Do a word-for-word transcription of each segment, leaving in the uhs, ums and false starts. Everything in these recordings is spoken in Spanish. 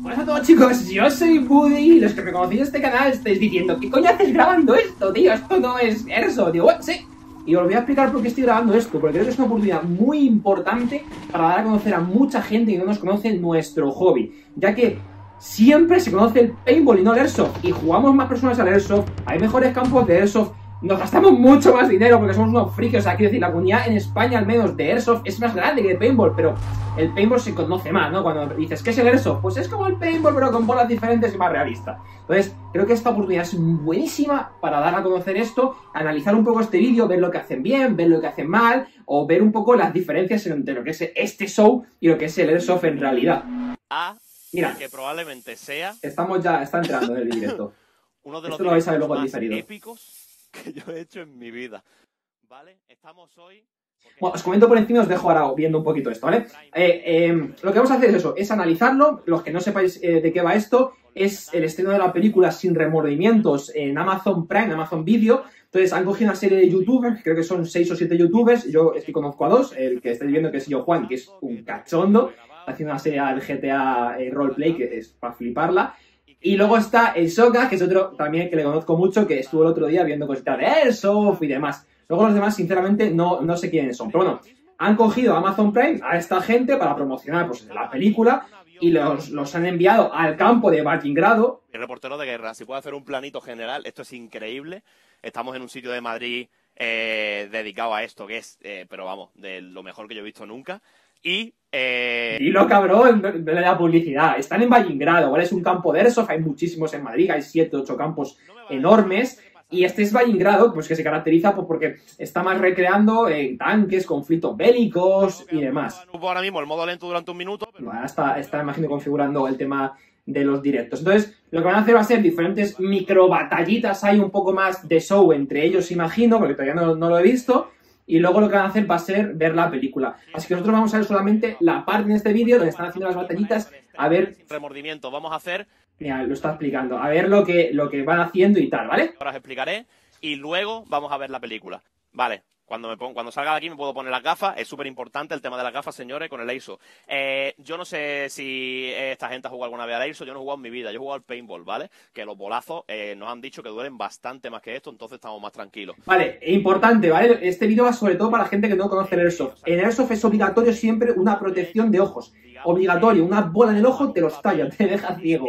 Hola a todos chicos, yo soy Buddy. Los que me conocéis en este canal estáis diciendo ¿qué coño haces grabando esto, tío? Esto no es Airsoft. Digo, bueno, sí. Y os voy a explicar por qué estoy grabando esto, porque creo que es una oportunidad muy importante para dar a conocer a mucha gente que no nos conoce nuestro hobby, ya que siempre se conoce el paintball y no el Airsoft, y jugamos más personas al Airsoft, hay mejores campos de Airsoft, nos gastamos mucho más dinero porque somos unos frikis. O sea, quiero decir, la comunidad en España al menos de Airsoft es más grande que el paintball, pero el paintball se conoce más, ¿no? Cuando dices, ¿qué es el Airsoft? Pues es como el paintball, pero con bolas diferentes y más realista. Entonces, creo que esta oportunidad es buenísima para dar a conocer esto, analizar un poco este vídeo, ver lo que hacen bien, ver lo que hacen mal, o ver un poco las diferencias entre lo que es este show y lo que es el Airsoft en realidad. A, Mira, que probablemente sea... Estamos ya, está entrando en el directo. Uno de los esto lo vais a ver luego en más diferido. épicos que yo he hecho en mi vida. ¿Vale? Estamos hoy... Bueno, os comento por encima y os dejo ahora viendo un poquito esto, ¿vale? Eh, eh, lo que vamos a hacer es eso, es analizarlo. Los que no sepáis eh, de qué va esto, es el estreno de la película Sin Remordimientos en Amazon Prime, Amazon Video. Entonces han cogido una serie de youtubers, creo que son seis o siete youtubers, yo es que conozco a dos, el que estáis viendo que es Yo Juan, que es un cachondo, haciendo una serie del G T A eh, Roleplay, que es para fliparla. Y luego está el Soka, que es otro también que le conozco mucho, que estuvo el otro día viendo cositas de Airsoft y demás. Luego los demás, sinceramente, no, no sé quiénes son. Pero bueno, han cogido a Amazon Prime a esta gente para promocionar pues, la película y los, los han enviado al campo de Balingrado. El reportero de guerra, si puede hacer un planito general, esto es increíble. Estamos en un sitio de Madrid eh, dedicado a esto, que es, eh, pero vamos, de lo mejor que yo he visto nunca. Y... Eh... Dilo, cabrón, no, no le da publicidad. Están en Balingrado, ¿vale? Es un campo de Airsoft, hay muchísimos en Madrid, hay siete, ocho campos enormes. Y este es Balingrado, pues que se caracteriza pues, porque está más recreando eh, tanques, conflictos bélicos y demás. Ahora mismo el modo lento durante un minuto. Pero... Bueno, está, está, imagino, configurando el tema de los directos. Entonces, lo que van a hacer va a ser diferentes micro batallitas. Hay un poco más de show entre ellos, imagino, porque todavía no, no lo he visto. Y luego lo que van a hacer va a ser ver la película. Así que nosotros vamos a ver solamente la parte en este vídeo donde están haciendo las batallitas. A ver... Remordimiento, vamos a hacer... Mira, lo está explicando. A ver lo que, lo que van haciendo y tal, ¿vale? Ahora os explicaré y luego vamos a ver la película. Vale, cuando, me pongo, cuando salga de aquí me puedo poner las gafas. Es súper importante el tema de las gafas, señores, con el Airsoft. Eh, yo no sé si esta gente ha jugado alguna vez al Airsoft. Yo no he jugado en mi vida. Yo he jugado al paintball, ¿vale? Que los bolazos eh, nos han dicho que duelen bastante más que esto, entonces estamos más tranquilos. Vale, importante, ¿vale? Este vídeo va sobre todo para la gente que no conoce el Airsoft. En Airsoft es obligatorio siempre una protección de ojos. Obligatorio, una bola en el ojo te los talla, te deja ciego.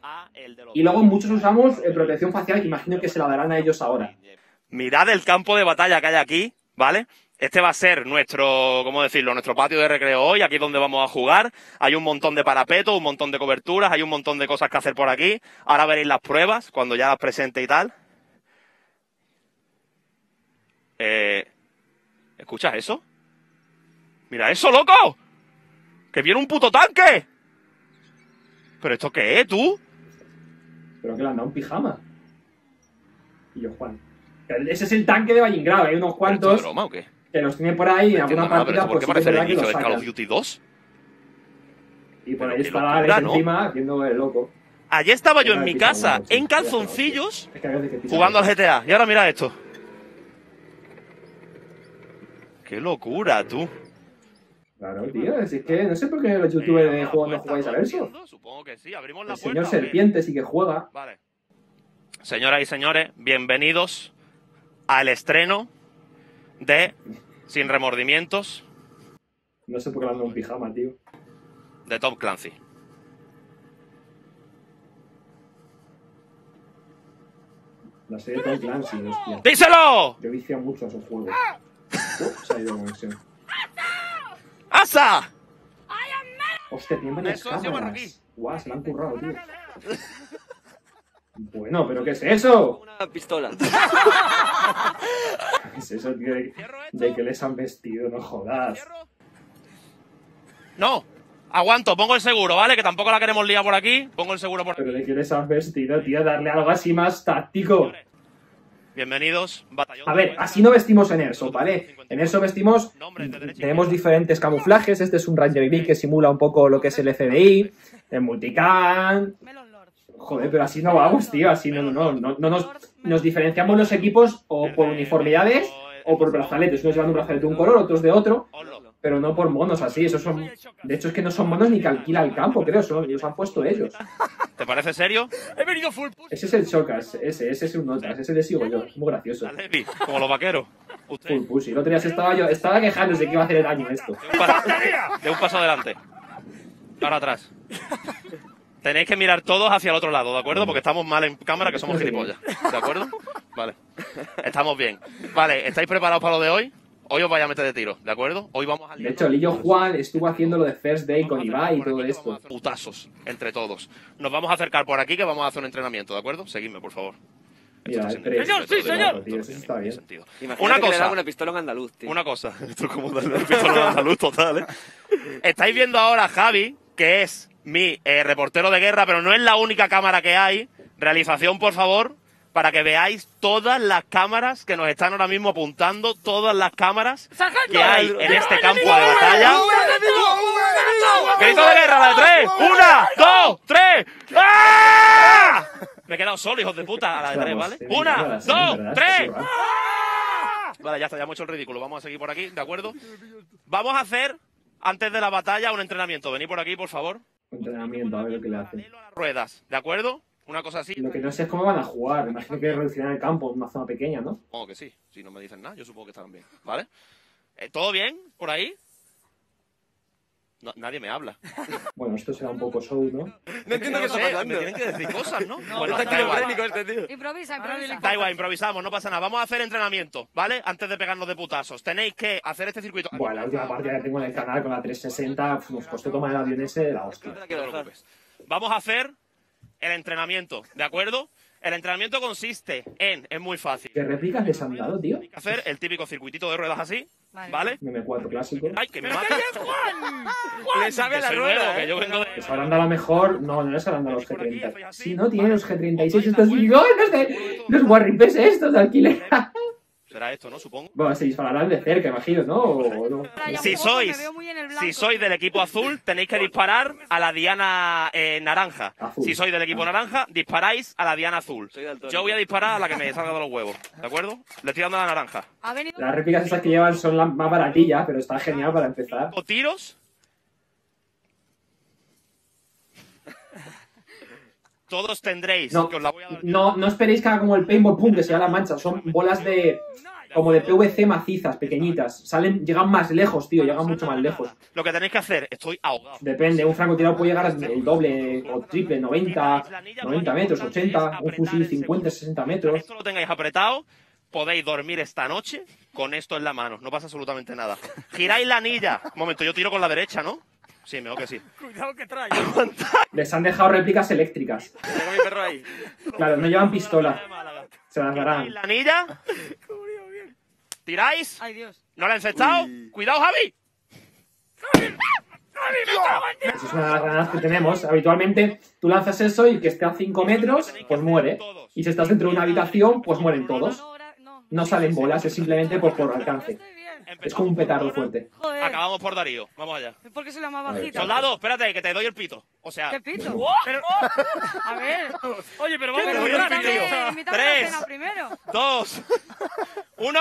Y luego muchos usamos eh, protección facial, que imagino que se la darán a ellos ahora. Mirad el campo de batalla que hay aquí, ¿vale? Este va a ser nuestro, ¿cómo decirlo? Nuestro patio de recreo hoy, aquí es donde vamos a jugar. Hay un montón de parapetos, un montón de coberturas, hay un montón de cosas que hacer por aquí. Ahora veréis las pruebas, cuando ya las presente y tal. Eh, ¿Escuchas eso? ¡Mira eso, loco! ¡Que viene un puto tanque! ¿Pero esto qué es, tú? Pero que le han dado un pijama. Y yo, Juan. Ese es el tanque de Balingrado, hay unos cuantos. ¿Es broma o qué? Que los tienen por ahí en alguna partida. ¿Por qué parece el inicio de Call of Duty dos? Y por ahí está Alex encima haciendo el loco. Allí estaba yo en mi casa, en calzoncillos, jugando al G T A. Y ahora mira esto. ¡Qué locura, tú! Claro, tío, es que no sé por qué los youtubers de juegos no jugáis a Airsoft. Supongo que sí, abrimos la El puerta. señor Serpiente sí que juega. Vale. Señoras y señores, bienvenidos al estreno de Sin Remordimientos. No sé por qué le han dado un pijama, tío. De Tom Clancy. La serie de Tom Clancy, hostia. ¡Díselo! Yo vicio mucho a esos juegos. Oh, se ha ido la conexión. ¡Asa! Hostia, tienen varias cámaras. Guau, se la han currado, tío. Bueno, ¿pero qué es eso? Una pistola. ¿Qué es eso, tío? De, de que les han vestido, no jodas. No, aguanto, pongo el seguro, ¿vale? Que tampoco la queremos liar por aquí. Pongo el seguro por aquí. Pero de que les han vestido, tío, darle algo así más táctico. Bienvenidos, batallón. A ver, así no vestimos en Airsoft, ¿vale? En Airsoft vestimos, tenemos diferentes camuflajes. Este es un Ranger B que simula un poco lo que es el F D I, el multicam. Joder, pero así no vamos, tío, así no, no, no, no, no nos, nos diferenciamos los equipos o por uniformidades o por brazaletes. Unos llevan un brazalete de un color, otros de otro. Pero no por monos así, esos son... De hecho es que no son monos ni que alquila el campo, creo, son, los han puesto ellos. ¿Te parece serio? He venido full push. Ese es el Chocas, ese, ese es un Notas, ese le sigo yo, es muy gracioso. Dale, Epi, como los vaqueros. Usted, Full push, y el otro día se estaba yo, estaba quejándose que iba a hacer el daño esto. de un paso, de un paso adelante. Ahora atrás. Tenéis que mirar todos hacia el otro lado, ¿de acuerdo? Porque estamos mal en cámara, que somos gilipollas. ¿De acuerdo? Vale. Estamos bien. Vale, ¿estáis preparados para lo de hoy? Hoy os vais a meter de tiro, ¿de acuerdo? Hoy vamos a... De hecho, Lillo Juan estuvo haciendo lo de First Day con Ibai y todo esto. Putazos entre todos. Nos vamos a acercar por aquí que vamos a hacer un entrenamiento, ¿de acuerdo? Seguidme, por favor. Mira, Esto el tiene tres. Señor, sí, señor. Tío, eso está bien. sentido. Imagínate Una que le cosa, dan una pistola en andaluz, tío. una cosa. Esto es como darle una pistola andaluz total, ¿eh? Estáis viendo ahora a Javi, que es mi eh, reportero de guerra, pero no es la única cámara que hay. Realización, por favor, para que veáis todas las cámaras que nos están ahora mismo apuntando, todas las cámaras que hay en este campo de batalla. ¡Grito de guerra, la de tres! ¡Una, dos, tres! ¡Ah! Me he quedado solo, hijos de puta, a la de tres, ¿vale? ¡Una, dos, tres! Vale, ya está, ya hemos hecho el ridículo. Vamos a seguir por aquí, ¿de acuerdo? Vamos a hacer, antes de la batalla, un entrenamiento. Venid por aquí, por favor. Entrenamiento, a ver lo que le hacen. Paralelo a las ruedas, ¿de acuerdo? Una cosa así. Lo que no sé es cómo van a jugar. Me imagino que reducirán el campo en una zona pequeña, ¿no? Supongo que sí. Si no me dicen nada, yo supongo que estarán bien, ¿vale? Eh, ¿Todo bien por ahí? No, nadie me habla. Bueno, esto será un poco show, ¿no? No entiendo qué está sé, pasando. me tienen que decir cosas, ¿no? bueno, Está da igual. esquizofrénico este tío. Improvisa, improvisa. Da igual, improvisamos, no pasa nada. Vamos a hacer entrenamiento, ¿vale? Antes de pegarnos de putazos. Tenéis que hacer este circuito. Bueno, la última partida que tengo en el canal con la trescientos sesenta pf, nos costó tomar el avión ese de la hostia. No te preocupes. Vamos a hacer el entrenamiento, ¿de acuerdo? El entrenamiento consiste en, es muy fácil, ¿Qué réplicas les han dado, tío? hay que hacer el típico circuitito de ruedas así, Vale. ¿vale? M cuatro clásico. ¡Ay, que me mata! Le sabe a Que la soy nuevo, rueda, que ¿eh? yo vengo de... Les habrán dado a lo mejor. No, no les habrán dado los G treinta. Si no, tienen los G treinta y seis estos. ¡Ay, los de. Los Warripes estos de alquiler! Será esto, ¿no? Supongo. Bueno, se dispararán de cerca, imagino, ¿no? ¿O no? Ahora ya Si un poco, sois, me veo muy en el blanco. si sois del equipo azul, tenéis que disparar a la diana eh, naranja. Azul. Si sois del equipo naranja, disparáis a la diana azul. Soy daltónico. Yo voy a disparar a la que me salga de los huevos, ¿de acuerdo? Le estoy dando a la naranja. Ha venido... Las réplicas esas que llevan son las más baratillas, pero está genial para empezar. O tiros. Todos tendréis. No, que os la voy a dar. no, no esperéis que haga como el paintball, pum, que sea la mancha. Son bolas de. Como de P V C macizas, pequeñitas. Salen, llegan más lejos, tío, llegan mucho más lejos. Lo que tenéis que hacer, estoy ahogado. Depende, un francotirador puede llegar al doble o triple, noventa, noventa metros, ochenta, un fusil cincuenta, sesenta metros. Esto lo tengáis apretado, podéis dormir esta noche con esto en la mano, no pasa absolutamente nada. Giráis la anilla. Un momento, yo tiro con la derecha, ¿no? Sí, mejor que sí. Cuidado que trae. Les han dejado réplicas eléctricas. Tengo a mi perro ahí. Claro, no llevan pistola. Se las Giráis darán. la anilla. ¿Tiráis? Ay, Dios. ¿No la he encestado? Uy. ¡Cuidado, Javi! Esa es una de las granadas que tenemos. Habitualmente tú lanzas eso y que esté a cinco metros, pues muere. Y si estás dentro de una habitación, pues mueren todos. No, ahora- no. No salen bolas, es simplemente por, por alcance. Estoy bien. Es como un petardo fuerte. Joder. Acabamos por Darío. Vamos allá. ¿Por qué soy la más A ver, bajita? Soldado, espérate, que te doy el pito. O sea, ¿Qué pito? Pero- A ver. Oye, pero vamos Pero a voy al entrar, pito. tío. Invítame, invítame a Tres. la cena primero. dos, uno.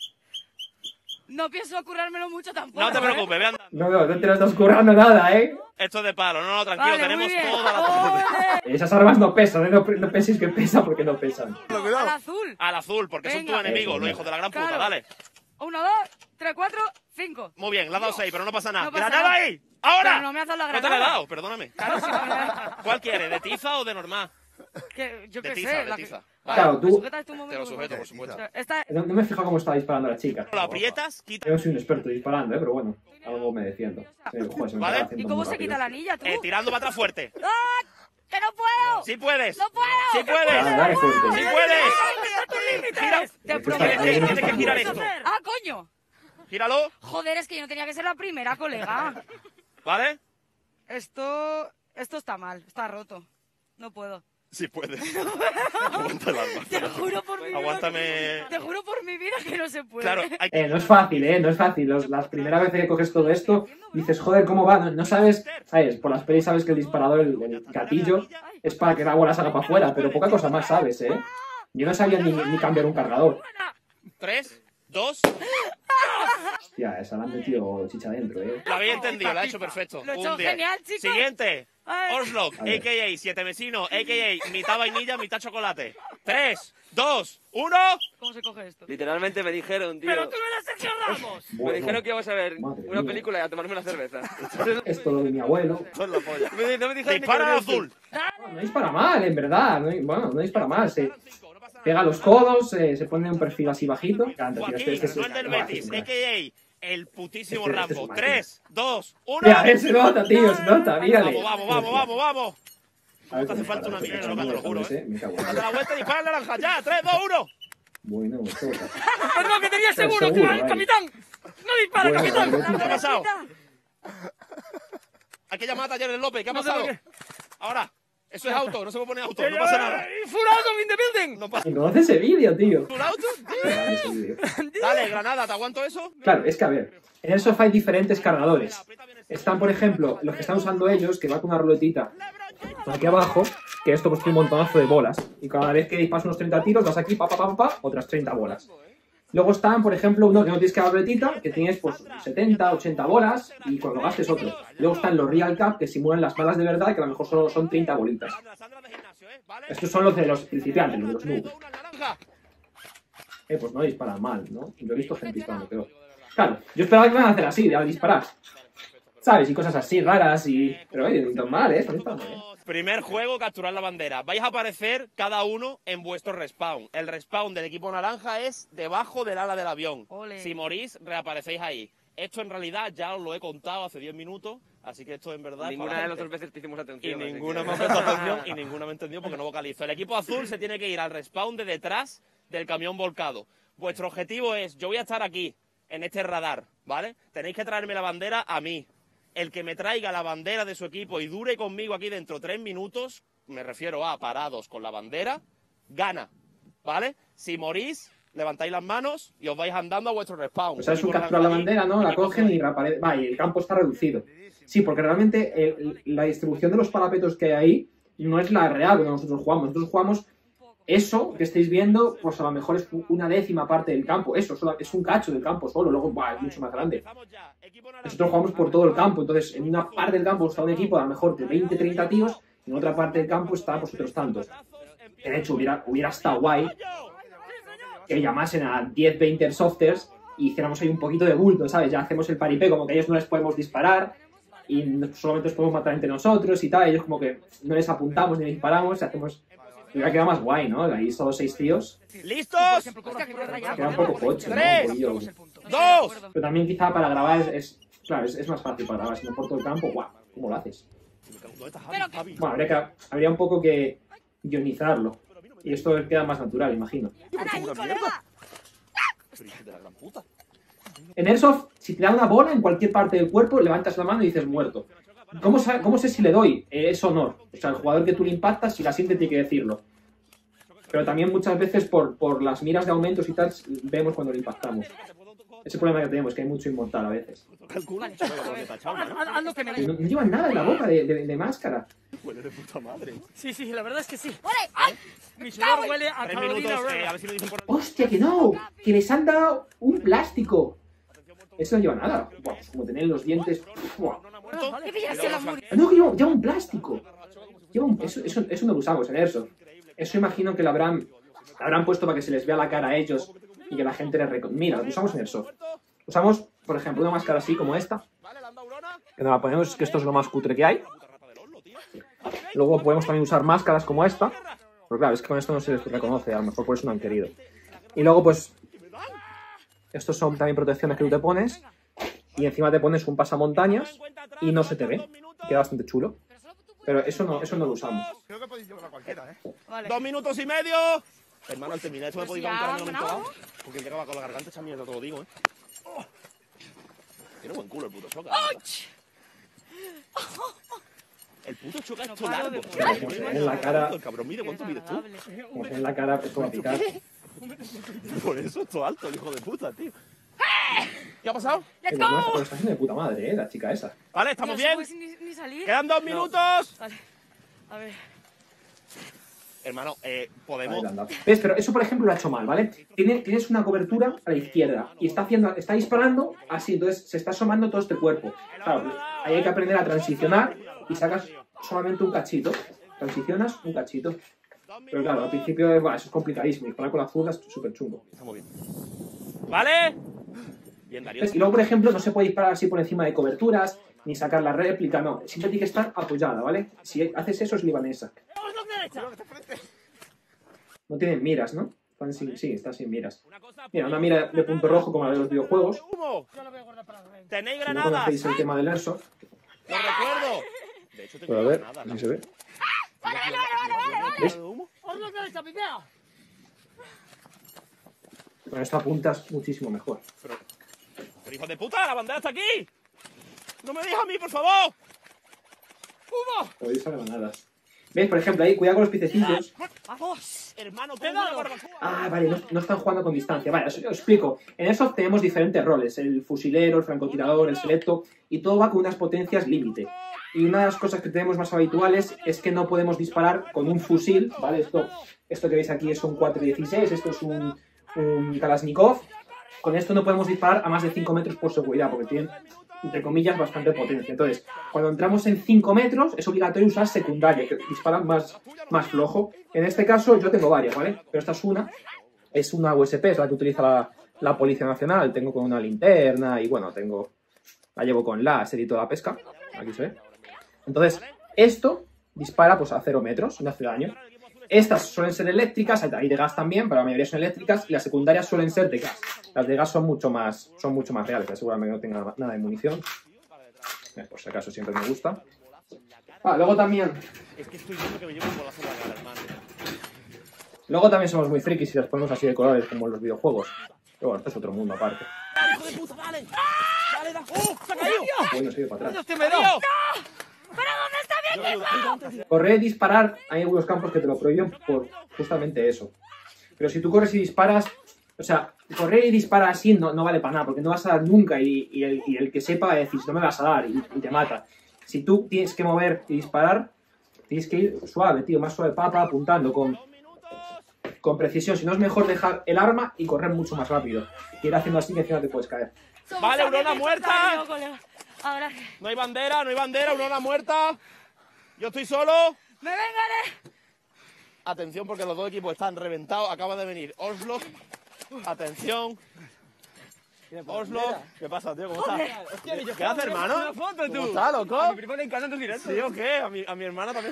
No pienso currármelo mucho tampoco. No te ¿eh? preocupes, ve andando. No, no, no te lo estás currando nada, ¿eh? Esto es de palo. No, no, tranquilo, Vale, tenemos muy bien. toda la... Joder. Esas armas no pesan, ¿eh? No, no penséis que pesan porque no pesan. Al azul. Al azul, porque son Venga. tus enemigos, Eso, los hijos de la gran puta, Claro. dale. Uno, dos, tres, cuatro, cinco. Muy bien, le has dado seis, pero no pasa nada. No pasa ¡Granada nada. ahí! ¡Ahora! Pero no me has dado la No te granada. la he dado, perdóname. Claro, sí, pero- ¿Cuál quieres, de tiza o de normal? que, yo De qué tiza, sé. de la que- tiza. Vale, Claro, ¿me tú- sujetas tú un momento, Te lo por sujeto, favor? por supuesto. Esta, No, no me he fijado cómo estaba disparando la chica. Lo aprietas, quita... Yo no soy un experto disparando, ¿eh? Pero bueno, algo me defiendo. Sí, joder, se me ¿Vale? estaba haciendo ¿Y cómo muy se rápido. quita la anilla, tú? Eh, tirando para atrás fuerte. ¡Ah! ¡Que no puedo! ¡Sí puedes! ¡No puedo! ¡Sí puedes! Dale, dale fuerte. ¡Sí puedes! Gira, te Es que prometo está- que tienes no que te girar puedo esto. hacer. ¡Ah, coño! Gíralo, Joder, es que yo no tenía que ser la primera, colega. ¿vale? Esto... Esto está mal, está roto. No puedo. Sí puedes. Aguanta el arma. Te juro por mi vida. Aguántame. que- Te juro por mi vida que no se puede. Claro, hay Eh, no es fácil, ¿eh? No es fácil. Los- las primeras veces que coges todo esto, dices, joder, ¿cómo va? No, no sabes, ¿sabes? Por las pelis sabes que el disparador, el, el gatillo, es para que la bola salga para afuera, pero poca cosa más sabes, ¿eh? Yo no sabía ni, ni cambiar un cargador. Tres, dos... Hostia, esa la han metido chicha dentro, eh. Lo habéis entendido, lo ha hecho perfecto. Lo he hecho Un diez. genial, chicos. Siguiente. Ay. Oslock, A ver. a k a. Siete Mesino, a k a. Mitad vainilla, mitad chocolate. Tres, dos, uno. ¿Cómo se coge esto? Literalmente me dijeron, tío. Pero tú no eres Sergio Ramos. Me Bueno, dijeron que íbamos a ver madre una mía. película y a tomarme una cerveza. Esto lo de mi abuelo. Son la polla. Me- no me dijeron ni Dispara que al venía azul. No, no dispara mal, en verdad. No, bueno, no dispara mal. Se pega los codos, eh, se pone un perfil así bajito. Me encanta, tío. Este, Joaquín, este, este, no el del no, este Betis, es un a crack. k a. El putísimo Este- este es Rambo. un máquina. Tres, dos, uno. Mira, eh, se nota, tío, se nota, mírale. Vamos, vamos, vamos, vamos, vamos. A ver te hace cómo falta dispara, una este mierda, cachorro, loca, te lo juro, ese, me cago en Date Dios. la vuelta y dispara la naranja ya. Tres, dos, uno. Bueno, esto está. Perdón, que tenía Pero seguro, seguro, que- vale. capitán. No dispara, Bueno, capitán. vale, ¿Qué ha pasado? Capitán. Hay que llamar a Talleres López. ¿Qué ha No sé pasado? por qué. Ahora, eso es auto, no se puede poner auto, no pasa nada. Full out in the building. No pasa ¿Y conoce ese vídeo, tío? nada. auto? Vale, ese vídeo. Dale, Granada, ¿te aguanto eso? Claro, es que a ver, en el sofá hay diferentes cargadores. Están, por ejemplo, los que están usando ellos, que va con una ruletita por aquí abajo, que esto pues tiene un montonazo de bolas. Y cada vez que disparas unos treinta tiros, vas aquí, pa, pa, pa, pa, pa, otras treinta bolas. Luego están, por ejemplo, uno que no tienes que dar ruletita, que tienes pues setenta, ochenta bolas, y cuando gastes otro. Luego están los Real Cap, que simulan las balas de verdad, que a lo mejor solo son treinta bolitas. Estos son los de los principiantes, los de los noobs. Eh, pues no disparan mal, ¿no? Yo he visto gente disparando peor. Claro, yo esperaba que me iban a hacer así, de disparar. ¿Sabes? Y cosas así raras y... Pero oye, no tan mal, ¿eh? No está mal, ¿eh? Primer juego, capturar la bandera. Vais a aparecer cada uno en vuestro respawn. El respawn del equipo naranja es debajo del ala del avión. Ole. Si morís, reaparecéis ahí. Esto en realidad ya os lo he contado hace diez minutos, así que esto en verdad... es para Ninguna la de las gente. dos veces te hicimos Y atención. así ninguna que- me ha prestado atención y ninguna me ha entendido porque no vocalizo. El equipo azul se tiene que ir al respawn de detrás del camión volcado. Vuestro objetivo es, yo voy a estar aquí, en este radar, ¿vale? Tenéis que traerme la bandera a mí. El que me traiga la bandera de su equipo y dure conmigo aquí dentro tres minutos, me refiero a parados con la bandera, gana, ¿vale? Si morís, levantáis las manos y os vais andando a vuestro respawn. O sea, es un Equipo capturar la naranja bandera, ¿no? La equipo cogen azul. y reaparece... Va, y el campo está reducido. Sí, porque realmente el- la distribución de los parapetos que hay ahí no es la real cuando nosotros jugamos. Nosotros jugamos eso que estáis viendo, pues a lo mejor es una décima parte del campo. Eso, solo- es un cacho del campo solo. Luego, buah, es mucho más grande. Nosotros jugamos por todo el campo. Entonces, en una parte del campo está un equipo a lo mejor de veinte, treinta tíos. Y en otra parte del campo está pues otros tantos. De hecho, hubiera, hubiera estado guay que llamasen a diez, veinte airsofters y hiciéramos ahí un poquito de bulto, ¿sabes? Ya hacemos el paripé, como que a ellos no les podemos disparar y no- solamente los podemos matar entre nosotros y tal. Ellos como que no les apuntamos ni les disparamos y hacemos... Hubiera quedado más guay, ¿no? Ahí solo seis tíos. ¿Listos? Hostia, que me he rayado. Queda un poco pocho, ¿no? Tres. Un poquillo. Dos. Pero también quizá para grabar es... es- claro, es, es más fácil para grabar. Si no por todo el campo, guau, ¿cómo lo haces? ¿Dónde está Pero- Javi? Bueno, habría, que, habría un poco que guionizarlo. Y esto queda más natural, imagino. ¡Ana, ahí, colega! De la gran puta. En Airsoft, si te da una bola en cualquier parte del cuerpo, levantas la mano y dices muerto. ¿Cómo, sa- cómo sé si le doy? Eh, es honor. O sea, el jugador que tú le impactas, si la siente, tiene que decirlo. Pero también muchas veces por, por las miras de aumentos y tal, vemos cuando le impactamos. Ese problema que tenemos, que hay mucho inmortal a veces. Calcula. Haz, haz- haz lo que me Y no, no llevan nada en la boca de, de- de máscara. Huele de puta madre. Sí, sí, la verdad es que sí. ¡Ole! ¡Ay! Mi sudor huele a Tres Carolina minutos, eh, a Herrera. ver si me dicen por... ¡Hostia, que no! ¡Que les han dado un plástico! Eso no lleva nada. Buah, pues como tener los dientes... Buah. ¡Que pillarse la muri! Ah, no, que lleva, lleva un plástico. Lleva un- eso, eso, eso no lo usamos en Airsoft. Eso imagino que lo habrán, lo habrán puesto para que se les vea la cara a ellos y que la gente les reconozca. Mira, lo usamos en Airsoft. Usamos, por ejemplo, una máscara así como esta. Que nos la ponemos, que esto es lo más cutre que hay. Luego podemos también usar máscaras como esta. Pero claro, es que con esto no se les reconoce, a lo mejor por eso no han querido. Y luego, pues, estos son también protecciones que tú te pones. Y encima te pones un pasamontañas y no se te ve. Queda bastante chulo. Pero eso no, eso no lo usamos. Creo que podéis llevar cualquiera, ¿eh? Vale. Dos minutos y medio. Hermano, al terminar esto me Pues podéis dar un ya, caramelo ¿no? mentolado. Porque el que acaba con la garganta echa mierda, te lo digo, ¿eh? Tiene buen culo el puto choca. El puto choca es No todo paro de largo. morir. Como En la cara- El cabrón mide, ¿cuánto mides tú? Desagradable. Como que en la cara, esto va a picar. Por eso es todo alto, el hijo de puta, tío. ¿Qué ha pasado? Eh, no, pero está haciendo de puta madre, eh, la chica esa. Vale, ¿estamos Tío, bien? ¿se puede ni, ni salir? Quedan dos minutos. Vale. A ver. Hermano, eh, podemos... Vale, anda. ¿Ves? Pero eso, por ejemplo, lo ha hecho mal, ¿vale? Tiene, tienes una cobertura a la izquierda y está haciendo, está disparando así, entonces se está asomando todo este cuerpo. Claro, pues, ahí hay que aprender a transicionar y sacas solamente un cachito. Transicionas un cachito. Pero claro, al principio bueno, eso es complicadísimo. Disparar con la zurda es súper chungo. Está muy bien. ¿Vale? Bien, Darío. Y luego, por ejemplo, no se puede disparar así por encima de coberturas, ni sacar la réplica, no. Siempre tiene que estar apoyada, ¿vale? Si haces eso es libanesa. No tienen miras, ¿no? Están sin, sí, están sin miras. Mira, una mira de punto rojo como la de los videojuegos. ¿Tenéis Si no granadas? conocéis el tema del airsoft. ¡Lo recuerdo! De hecho, tengo Pero a ver, granadas. si se ve. ¿Ves? Con esto apuntas muchísimo mejor. Pero, pero hijo de puta, la bandera está aquí. No me dejes a mí, por favor. ¡Humo! Podéis usar granadas. ¿Veis? Por ejemplo, ahí, cuidado con los piececillos. ¡Vamos! Hermano, tengo una barbacoa. Ah, vale, no, no están jugando con distancia. Vale, os, os explico. En Airsoft tenemos diferentes roles. El fusilero, el francotirador, el selecto. Y todo va con unas potencias límite. Y una de las cosas que tenemos más habituales es que no podemos disparar con un fusil, ¿vale? Esto, esto que veis aquí es un cuatro dieciséis, esto es un, un Kalashnikov. Con esto no podemos disparar a más de cinco metros por seguridad, porque tienen, entre comillas, bastante potencia. Entonces, cuando entramos en cinco metros, es obligatorio usar secundaria, que disparan más, más flojo. En este caso, yo tengo varias, ¿vale? Pero esta es una, es una U S P, es la que utiliza la, la Policía Nacional. Tengo con una linterna y, bueno, tengo la llevo con láser y toda la pesca. Aquí se ve. Entonces, esto dispara pues a cero metros, no hace daño. Estas suelen ser eléctricas, hay de gas también, pero la mayoría son eléctricas, y las secundarias suelen ser de gas. Las de gas son mucho más, son mucho más reales, seguramente no tenga nada de munición. Por si acaso siempre me gusta. Ah, luego también... Es que estoy viendo que me llevo un bolazo de la cara, hermano. Luego también somos muy frikis y las ponemos así de colores, como en los videojuegos. Pero bueno, esto es otro mundo aparte. ¡Hijo de puta, dale! ¡Dale, dale! ¡Oh, se ha caído! Bueno, se ha ido para atrás. ¡Te me dio! ¿Pero dónde está mi equipo? Correr y disparar, hay algunos campos que te lo prohíben por justamente eso. Pero si tú corres y disparas, o sea, correr y disparar así no, no vale para nada, porque no vas a dar nunca y, y, el, y el que sepa va a decir, no me vas a dar y, y te mata. Si tú tienes que mover y disparar, tienes que ir suave, tío, más suave, papa, apuntando con, con precisión. Si no, es mejor dejar el arma y correr mucho más rápido. Y ir haciendo así que encima te puedes caer. Vale, Aurora muerta. Ahora, No hay bandera, no hay bandera, Aurora muerta. Yo estoy solo. ¡me vengaré! Atención porque los dos equipos están reventados. Acaba de venir Oslo. Atención. Oslo. ¿Qué pasa, tío? ¿Cómo estás? ¿Qué haces, hermano? ¿Cómo estás, loco? A mi primo le encantan tus directos. ¿Sí o qué? A mi, a mi hermana también.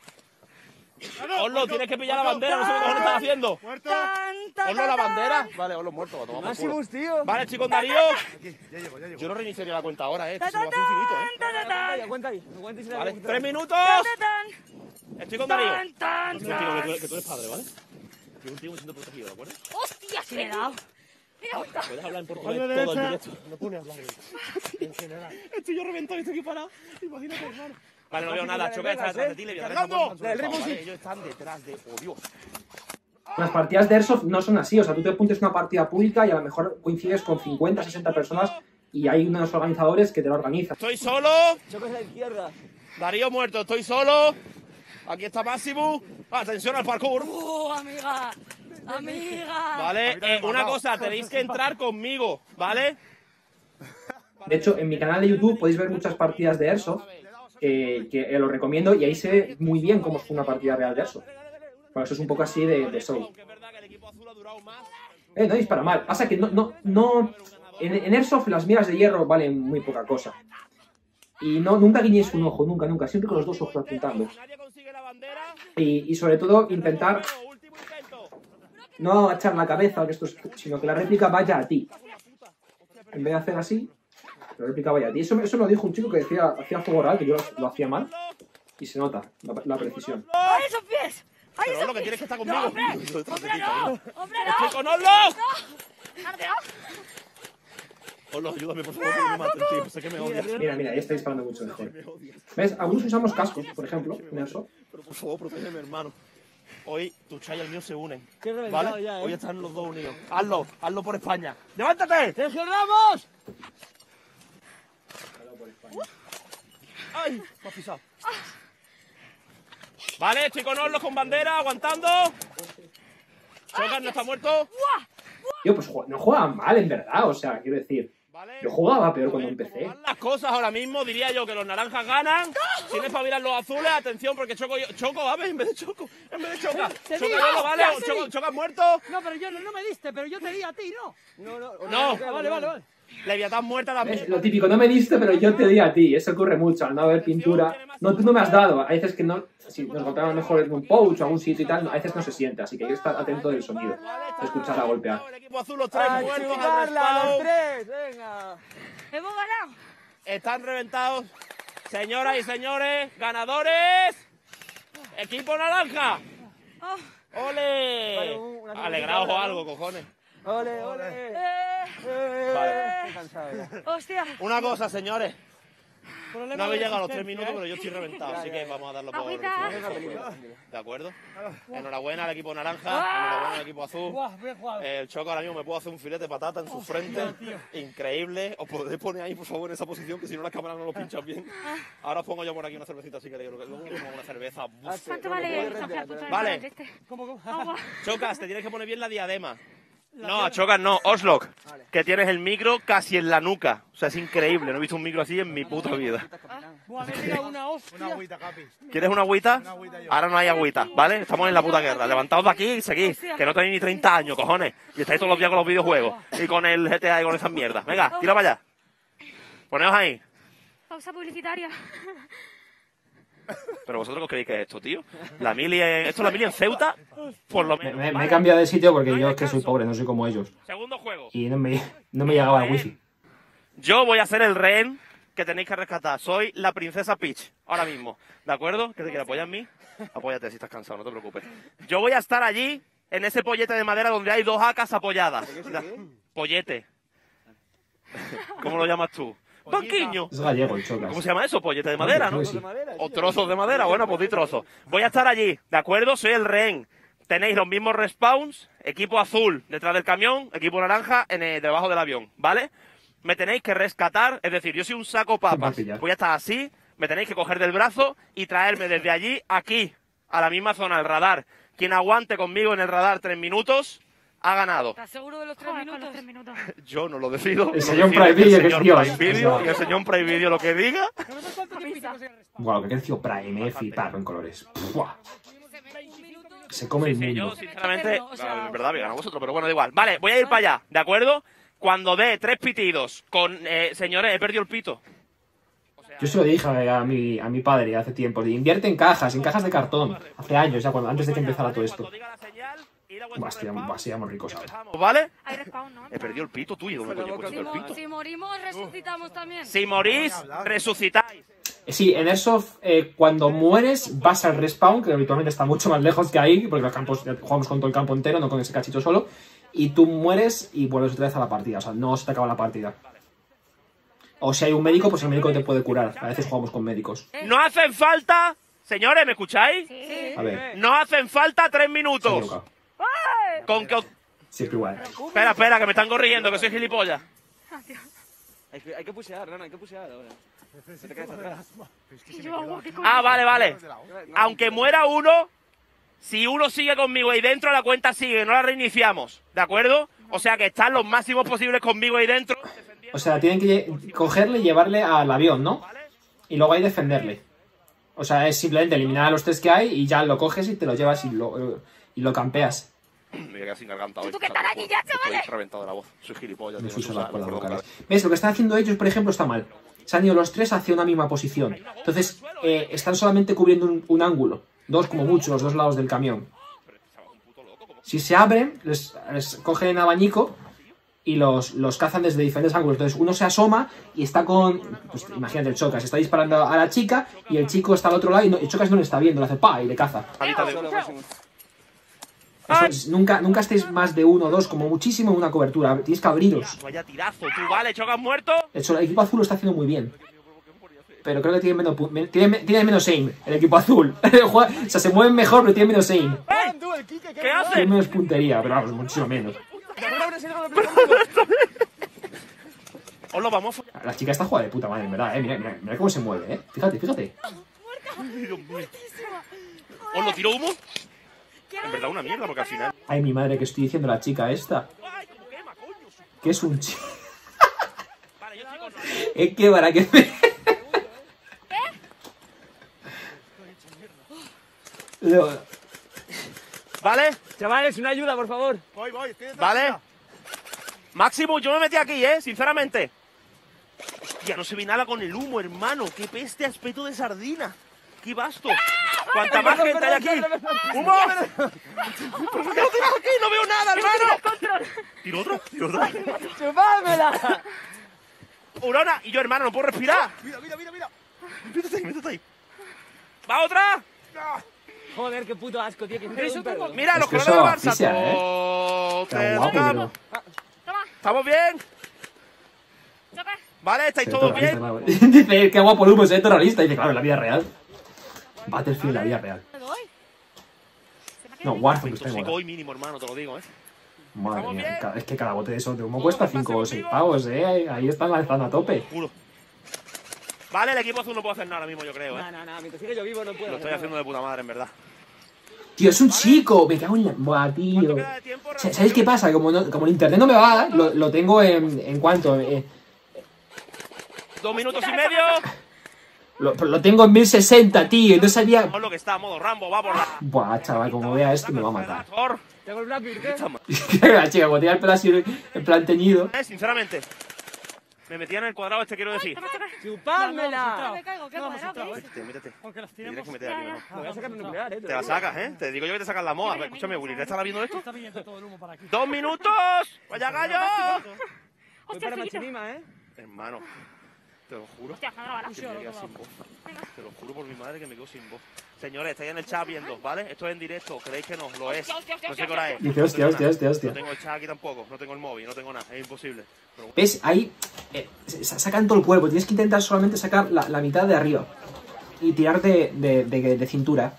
Oslo, tienes que pillar la bandera. No sé qué cojones estás haciendo. Tan, tan, Oslo, la tan. bandera. Vale, Oslo muerto. Toma por culo. Máximos, tío. Vale, chicos, Darío. Ya llego, ya llego. Yo no reiniciaría la cuenta ahora, eh. Esto Tan, se me hace infinito, eh. tan, tan, tan. Aguanta ahí, aguanta y se la Vale, aguanta. tres minutos. Tan, tan, Estoy con Darío. tan, tan, Contigo, que tú, tan. que tú eres padre, ¿vale? Yo contigo me siento protegido, ¿de acuerdo? ¡Hostia, se me he dado! Mira, ahorita. Puedes hablar en portugués todo el directo. No pone a hablar. En general. Estoy yo reventado y estoy aquí parado. Imagínate, hermano. Vale, no veo nada. Choca está detrás de ti, le voy a dar esa puerta. Vale, ellos están detrás de... ¡Oh, Dios! Las partidas de Airsoft no son así, o sea, tú te apuntes una partida pública y a lo mejor coincides con cincuenta, sesenta personas y hay unos organizadores que te lo organizan. Estoy solo. Chocas a la izquierda. Darío muerto, estoy solo. Aquí está Máximo. Atención al parkour. ¡Uh, amiga! ¡Amiga! Vale, eh, una cosa, tenéis que entrar conmigo, ¿vale? De hecho, en mi canal de YouTube podéis ver muchas partidas de Airsoft, eh, que eh, lo recomiendo, y ahí se ve muy bien cómo es una partida real de Airsoft. Bueno, eso es un poco así de, de show. Eh, no dispara mal. Pasa que no, no, no... En, en Airsoft las miras de hierro valen muy poca cosa. Y no, nunca guiñéis un ojo, nunca, nunca. Siempre con los dos ojos apuntando. Y, y sobre todo, intentar no agachar la cabeza, que esto es, sino que la réplica vaya a ti. En vez de hacer así, la réplica vaya a ti. Eso, eso lo dijo un chico que decía, hacía fuego real, que yo lo, lo hacía mal. Y se nota la, la precisión. ¡Ay, esos pies! ¡Ay, Pero esos lo que pies! tienes que estar ¡No, conmigo. hombre! ¡Hombre, no! ¡Hombre, no! ¡Estoy con Oslo! ¡Ardeo! Oslo, ayúdame, por favor, que me maten, tío. Sé que me odias. Mira, mira, ahí está disparando mucho mejor. ¿Ves? Algunos usamos cascos, por ejemplo, en Airsoft. Pero por favor, protégeme, hermano. Hoy tu chay y el mío se unen. Qué reventado ¿Vale? ya, ¿eh? Hoy están los dos unidos. Hazlo, hazlo por España. ¡Levántate! ¡Sergio Ramos! ¡Ay! Me has pisado. Vale, estoy con Orlos con bandera, aguantando. Chocas no está muerto. Tío, pues ju- no juegan mal, en verdad, o sea, quiero decir. Vale. Yo jugaba peor A cuando ver, empecé. como van las cosas ahora mismo, diría yo que los naranjas ganan. Sin espabilar los azules, atención, porque Choco, yo, Choco, a ver, en vez de Choco, en vez de Choca. Te Choca, di, Yolo, vale, ya, Choco, sí. Choca muerto. No, pero yo no, no me diste, pero yo te di a ti, ¿no? No, no, No. Ah, vale, vale, vale. Leviatán muerta también. Es lo típico, no me diste, pero yo te di a ti. Eso ocurre mucho al no haber pintura. No, tú no me has dado. A veces que no. Si nos encontramos mejor en un pouch o algún sitio y tal, a veces no se siente. Así que hay que estar atento del sonido. Escucharla golpear. El equipo azul, los tres ¡A muertos al chuparla, los respawn. tres! ¡Venga! Hemos ganado. Están reventados. Señoras y señores, ganadores. Equipo naranja. Oh, ¡Ole! Vale, una Alegraos o ¿no? algo, cojones. ¡Ole, ole! eh, Eh, Vale. Estoy cansado ya. hostia. Una cosa, señores. Problema No habéis de llegado a los tres resistencia, minutos, pero ¿eh? yo estoy reventado, así que vamos a darlo por Agüita. por- ¿De acuerdo? Enhorabuena al equipo naranja, enhorabuena al equipo azul. Buah, bien jugado. El Choco ahora mismo me puedo hacer un filete de patata en su frente. Increíble. Os podéis poner ahí, por favor, en esa posición, que si no las cámaras no lo pinchan bien. Ahora os pongo yo por aquí una cervecita si queréis. Luego os pongo una cerveza. Uf. ¿Cuánto no, vale no, el no, café no, a punto de Vale. tomate este? ¿Cómo, cómo? Agua. Chocas, te tienes que poner bien la diadema. No, a Chocas no, Oslock, que tienes el micro casi en la nuca. O sea, es increíble, no he visto un micro así en mi puta vida. Buah, me he pegado una hostia. Una agüita, Capi. ¿Quieres una agüita? Una agüita yo. Ahora no hay agüita, ¿vale? Estamos en la puta guerra. Levantaos de aquí y seguid, que no tenéis ni treinta años, cojones. Y estáis todos los días con los videojuegos y con el G T A y con esas mierdas. Venga, tira para allá. Poneos ahí. Pausa publicitaria. Pero vosotros, ¿qué creéis que es esto, tío? La mili en... ¿Esto es la mili en Ceuta? Por lo Me, menos. me- me he ¿vale? cambiado de sitio porque No hay yo es que soy descanso. pobre, no soy como ellos. Segundo juego. Y no me, no me llegaba el wifi. Yo voy a ser el rehén que tenéis que rescatar. Soy la princesa Peach, ahora mismo. ¿De acuerdo? ¿Que te quiere apoyar en mí? Apóyate si estás cansado, no te preocupes. Yo voy a estar allí, en ese pollete de madera donde hay dos hacas apoyadas. Pollete. ¿Cómo lo llamas tú? Banquiño. Es gallego el Chocas. ¿Cómo se llama eso? Pollete de madera, ¿no? Creo que sí. De madera, O tío. trozos de madera. Bueno, pues di trozos. Voy a estar allí, ¿de acuerdo? Soy el rehén. Tenéis los mismos respawns. Equipo azul detrás del camión. Equipo naranja en el- debajo del avión, ¿vale? Me tenéis que rescatar. Es decir, yo soy un saco papas. pillar. Voy a estar así. Me tenéis que coger del brazo y traerme desde allí aquí, a la misma zona, el radar. Quien aguante conmigo en el radar tres minutos, ha ganado. ¿Estás seguro de los tres Joder, con minutos? los tres minutos. Yo no lo decido. El lo señor decide Prime Video, el que es señor Dios. Prime Video, O sea. y el señor Prime Video lo que diga. No me das cuánto tiempo se respawn. Guau, lo que creció Prime, eh, flipar en colores. Buah. Se come el Sí, yo, mundo. sinceramente, O sea, en verdad, había ganado vosotros, pero bueno, da igual. Vale, voy a ir para allá, ¿de acuerdo? Cuando dé tres pitidos con... Eh, señores, he perdido el pito. Yo se lo dije a mi, a mi padre hace tiempo. Le invierte en cajas, en cajas de cartón. Hace años, ya cuando, antes de que empezara todo esto. Cuando diga la señal, id a vuestro Buah, seríamos, respawn buah, seríamos ricos y ahora. empezamos, ¿vale? Hay respawn, ¿no? He perdido el pito, tú, ¿y dónde coño he puesto el pito? Si morimos, resucitamos también. Si morís, resucitáis. Eh, Sí, en Airsoft, eh, cuando mueres, vas al respawn, que habitualmente está mucho más lejos que ahí, porque los campos, ya jugamos con todo el campo entero, no con ese cachito solo. Y tú mueres y vuelves otra vez a la partida, o sea, no se te acaba la partida. O si hay un médico, pues el médico te puede curar. A veces jugamos con médicos. No hacen falta... Señores, ¿me escucháis? A ver, No hacen falta tres se ha minutos. equivocado. Con que os... Siempre igual. Espera, espera, que me están corrigiendo, que soy gilipollas. Hay que, hay que pusear, Rana, hay que pusear ahora. No te quedes atrás. Y yo, agua, ¿qué coño? Ah, vale, vale. Aunque muera uno, si uno sigue conmigo ahí dentro, la cuenta sigue, no la reiniciamos, ¿de acuerdo? O sea que están los máximos posibles conmigo ahí dentro. O sea, tienen que lle- cogerle y llevarle al avión, ¿no? Y luego ahí defenderle. O sea, es simplemente eliminar a los tres que hay y ya lo coges y te lo llevas y lo, y lo campeas. Me voy a quedar sin garganta hoy. ¿Tú qué tal aquí ya, chavales? Estoy reventado de la voz. Soy gilipollas. Me tío, fuso no sé las usar- con las no puedo vocales. ¿Ves? Lo que están haciendo ellos, por ejemplo, está mal. Se han ido los tres hacia una misma posición. Entonces, eh, están solamente cubriendo un, un ángulo. Dos como mucho, los dos lados del camión. Si se abren, les, les cogen abanico y los, los cazan desde diferentes ángulos. Entonces, uno se asoma y está con... Pues imagínate el Chocas, está disparando a la chica y el chico está al otro lado y no, el Chocas no le está viendo, le hace pa y le caza. Malita de- Solo máximo. Eso es, nunca, nunca estéis más de uno o dos, como muchísimo en una cobertura. Tienes que abriros. Vaya tirazo, tú, vale, Chocas muerto. De hecho, el equipo azul lo está haciendo muy bien. Pero creo que tiene menos, pu- men- tiene, tiene menos aim, el equipo azul. Juega- o sea, se mueven mejor, pero tiene menos aim. ¡Ey! Tú, el Kike, ¿Qué Tiene haces? menos puntería, pero vamos, muchísimo menos. Os lo vamos a... La chica está jugada de puta madre, en verdad, eh. Mira, mira, mira cómo se mueve, eh. Fíjate, fíjate. Dios mío. ¿Os lo tiro humo? En verdad una mierda, porque al final... Ay, mi madre, que estoy diciendo la chica esta. ¡Ay, cómo quema, coño! Que es un chico. Vale, yo estoy con... Es que para que me... Lo- ¿Vale? Chavales, una ayuda, por favor. Voy, voy, estoy detrás ¿Vale? tuya. Máximo, yo me metí aquí, ¿eh? Sinceramente. Ya no se ve nada con el humo, hermano. ¡Qué peste aspecto de sardina! ¡Qué vasto! ¡Cuanta más gente hay aquí! ¡Humo! ¿Por qué lo tiras aquí? ¡No veo nada, hermano! ¿Tiro otro? ¿Tiro otro? ¡Chupádmela! ¡Urona! Y yo, hermano, no puedo respirar. Mira, mira, mira, mira. Métete ahí, métete ahí. ¡Va otra! Joder, qué puto asco, tío. Que me un perro. Mira, Es los que colores del eso Barça. asfixia, ¿eh? Está guapo, Tottenham. pero... Toma, ¿Estamos bien? choca. ¿Vale? ¿Estáis Sí, todos terrorista, bien? claro. Dice, qué guapo el humo, es terrorista. Dice, claro, en la vida real. Battlefield en la vida real. ¿Te doy? Se me ha No, quedado ahí. Warzone, que está Intoxico mola. hoy mínimo, hermano, te lo digo, ¿eh? Madre ¿Estamos mía, bien? ca- es que cada bote de esos de humo ¿Todo cuesta pasa cinco o seis conmigo? pavos, eh. Ahí están lanzando a tope. Juro. Vale, el equipo azul no puede hacer nada ahora mismo, yo creo, ¿eh? No, no, no, mientras siga yo vivo no puedo. Lo estoy haciendo de puta madre, en verdad. Tío, es un chico. Me cago en la... Buah, tío. ¿Cuánto queda de tiempo? Sa- ¿Sabéis qué pasa? Como, no, como el internet no me va, lo, lo tengo en, en cuanto... Eh, Dos minutos y medio. lo, lo tengo en mil sesenta, tío. Y no sabía... Vamos lo que está, modo Rambo, va por la... Buah, chaval, como vea esto me va a matar. Thor. Tengo el Black Beard, ¿eh? La chica, cuando tenía el pelo así en plan teñido. Eh, sinceramente. Me metía en el cuadrado este, quiero decir. Toma, choca. ¡Chupádmela! Me caigo, qué No, hemos cuadrado, entrado, ¿qué ¿eh? Métete, métete. Aunque las Me tienes tiremos. que meter aquí, Ya, ¿no? Me voy a sacar un nuclear, ¿eh? Te la sacas, ¿eh? Te digo yo que te sacas la moda. Pero escúchame, Willy, ¿te estará viendo esto? Está viniendo todo el humo para aquí. ¡Dos minutos! ¡Vaya gallo! Voy Hostia, para Fellito. Machinima, ¿eh? Hermano, te lo juro. Hostia, me ha grabado. Que me quedo sin voz. Te lo juro por mi madre que me quedo sin voz. Señores, estáis en el chat viendo, ¿vale? Esto es en directo, creéis que no, lo es. Hostia, hostia, hostia, No sé qué hora es. Dice, hostia, No tengo hostia, nada. hostia, hostia. No tengo el chat aquí tampoco, no tengo el móvil, no tengo nada, es imposible. Pero bueno. ¿Ves? Ahí eh, sa- sacan todo el cuerpo. Tienes que intentar solamente sacar la, la mitad de arriba. Y tirar de, de, de, de cintura.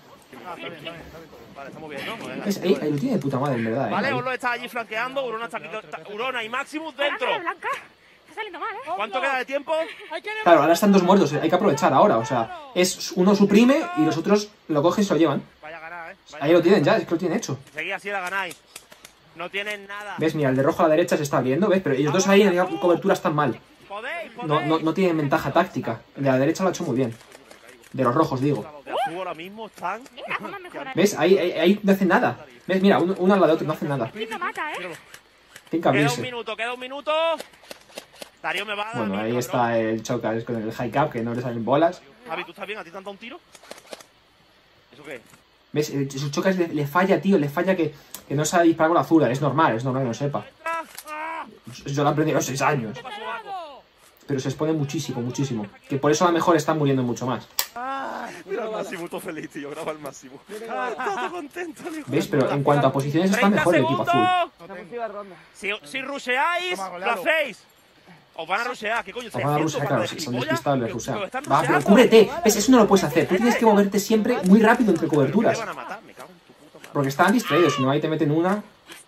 Vale, estamos bien, ¿no? Pues venga. ¿Ves? Ahí, ahí lo tiene de puta madre, en verdad. ¿eh? Vale, Ahí. Orlo está allí flanqueando, Urona está aquí, está- Urona y Maximus dentro. Blanca, Blanca. Está saliendo mal, ¿eh? ¿Cuánto queda de tiempo? Hay que Claro, ahora están dos muertos. Hay que aprovechar ahora. O sea, es uno suprime y los otros lo cogen y se lo llevan. Vaya a ganar, ¿eh? Vaya Ahí lo tienen ya, es que lo tienen hecho. Seguí así la ganáis. No tienen nada. ¿Ves? Mira, el de rojo a la derecha se está abriendo, ¿ves? Pero ellos dos ahí en la cobertura están mal. Podéis, podéis. No, no, no tienen ventaja táctica. El de la derecha lo ha hecho muy bien. De los rojos, digo. Los de azul ahora mismo están... Mira, cómo han mejorado. ¿Ves? Ahí, ahí, ahí no hacen nada. ¿Ves? Mira, uno, uno al lado de otro no hacen nada. ¿Quién no mata, eh? Tienen que Queda un abrirse. minuto, queda un minuto. Darío me va a dar. Bueno, a mí, ahí cabrón. está el Chocas con el high cap, que no le salen bolas. Javi, ¿tú estás bien? ¿A ti te han dado un tiro? ¿Eso qué? ¿Ves? El el Chocas le, le falla, tío, le falla que, que no sabe disparar con la azul. Es normal, es normal que no sepa. ¡Ah! ¡Ah! Yo lo aprendí a los seis años. ¿Qué pasó, Baco? Pero se expone muchísimo, muchísimo. Que por eso a lo mejor están muriendo mucho más. Mira el Máximo, todo feliz, tío. Graba el Máximo. Todo contento, hijo. ¿Ves? Pero en cuanto a posiciones está treinta mejor el equipo azul. segundos. Una positiva ronda. Si, si rusheáis, Toma, lo goleado. hacéis. Os van a rushear. ¿Qué coño Os estáis van a haciendo, rusear, par claro, de si son gilipollas? despistados les Que- rusean. que os están Va, pero rusheando. cúbrete. ¿Ves? Eso no lo puedes hacer. Tú tienes que moverte siempre muy rápido entre ¿Te coberturas. van a matar? Me cago en tu puta madre. Porque están distraídos, si no ahí te meten una.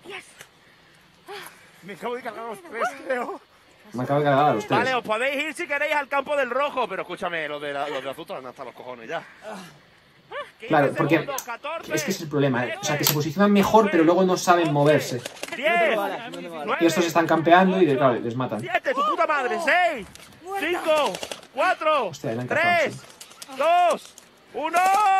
Me acabo de cargar los tres, creo. Me acabo de cargar a los tres. Vale, os podéis ir si queréis al campo del rojo, pero escúchame, los de, la, los de azul están hasta los cojones ya. quince Claro, porque segundos, catorce, es que ese es el problema. ¿eh? O sea, que se posicionan mejor, pero luego no saben moverse. diez, balas, no tengo balas. nueve, Y estos están campeando y de- claro, les matan. siete, tu puta madre, seis, cinco, cuatro, Hostia, le han cazado, tres, dos, uno.